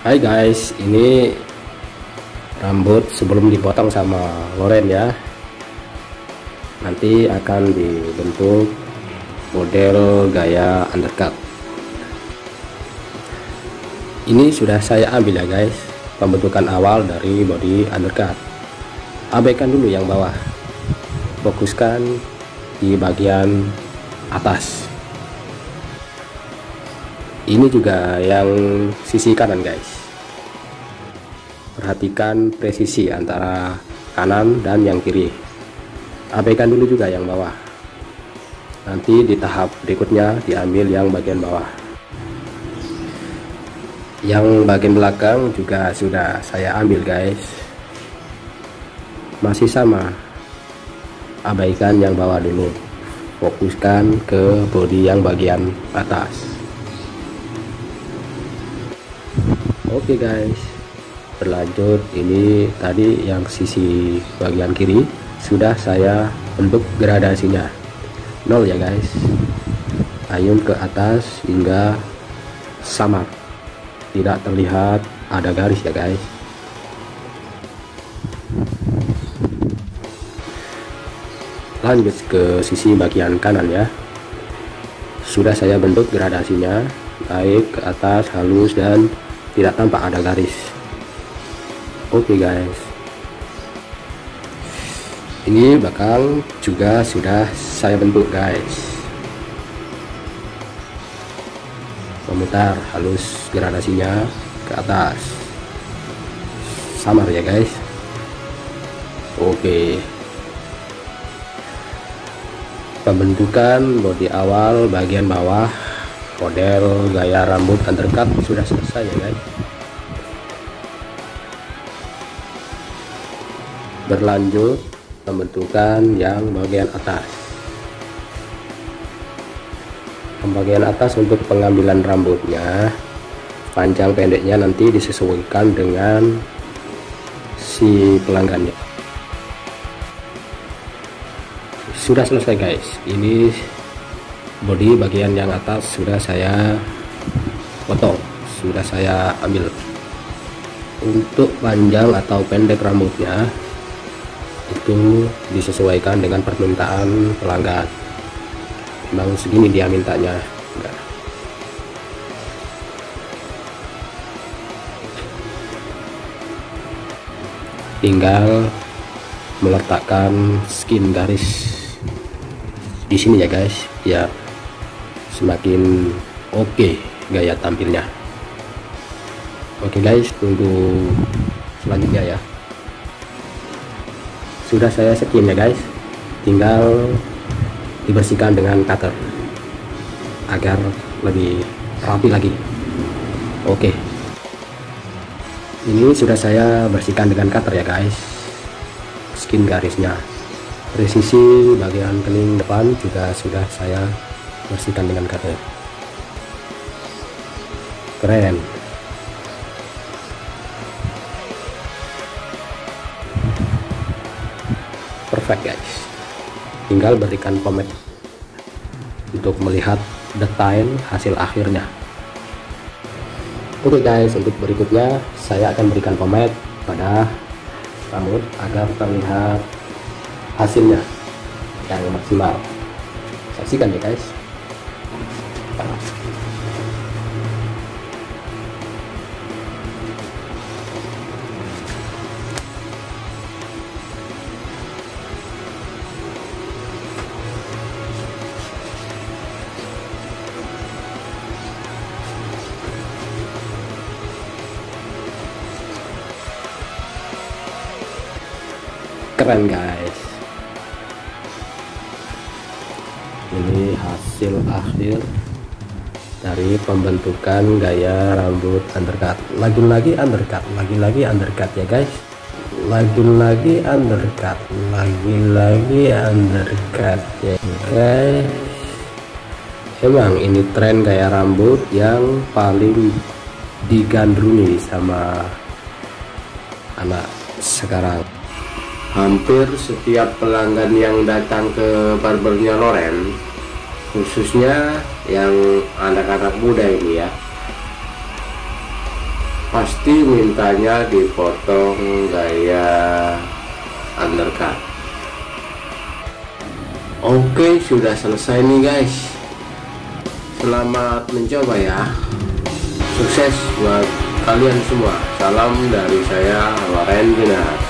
Hai guys, ini rambut sebelum dipotong sama Loren ya. Nanti akan dibentuk model gaya undercut. Ini sudah saya ambil ya guys, pembentukan awal dari body undercut. Abaikan dulu yang bawah, fokuskan di bagian atas. Ini juga yang sisi kanan guys. Perhatikan presisi antara kanan dan yang kiri. Abaikan dulu juga yang bawah. Nanti di tahap berikutnya diambil yang bagian bawah. Yang bagian belakang juga sudah saya ambil guys. Masih sama. Abaikan yang bawah dulu. Fokuskan ke bodi yang bagian atas. Oke guys, berlanjut. Ini tadi yang sisi bagian kiri sudah saya bentuk gradasinya 0 ya guys. Ayun ke atas hingga samar, tidak terlihat ada garis ya guys. Lanjut ke sisi bagian kanan ya. Sudah saya bentuk gradasinya, naik ke atas halus dan tidak tampak ada garis. Oke guys, ini belakang juga sudah saya bentuk guys. Memutar halus gradasinya ke atas, samar ya guys. Oke, pembentukan bodi awal bagian bawah model gaya rambut undercut sudah selesai ya guys. Berlanjut pembentukan yang bagian atas. Bagian atas untuk pengambilan rambutnya, panjang pendeknya nanti disesuaikan dengan si pelanggannya. Sudah selesai guys. Ini bodi bagian yang atas sudah saya potong, sudah saya ambil. Untuk panjang atau pendek rambutnya itu disesuaikan dengan permintaan pelanggan. Memang segini dia mintanya. Tinggal meletakkan skin garis di sini ya guys, ya semakin oke gaya tampilnya. Oke guys, tunggu selanjutnya ya. Sudah saya skin ya guys, tinggal dibersihkan dengan cutter agar lebih rapi lagi. Oke, ini sudah saya bersihkan dengan cutter ya guys. Skin garisnya, presisi bagian kening depan juga sudah saya bersihkan dengan cutter. Keren. Perfect guys. Tinggal berikan pomade untuk melihat detail hasil akhirnya. Oke guys, untuk berikutnya saya akan berikan pomade pada rambut agar terlihat hasilnya yang maksimal. Saksikan ya guys. Keren guys. Ini hasil akhir dari pembentukan gaya rambut undercut. Lagi-lagi undercut, lagi-lagi undercut ya guys. Lagi-lagi undercut, lagi-lagi undercut ya guys. Emang ini tren gaya rambut yang paling digandrungi sama anak sekarang. Hampir setiap pelanggan yang datang ke barbernya Loren, khususnya yang anak-anak muda ini ya, pasti mintanya dipotong gaya undercut. Oke, sudah selesai nih guys. Selamat mencoba ya. Sukses buat kalian semua. Salam dari saya, Loren Dinar.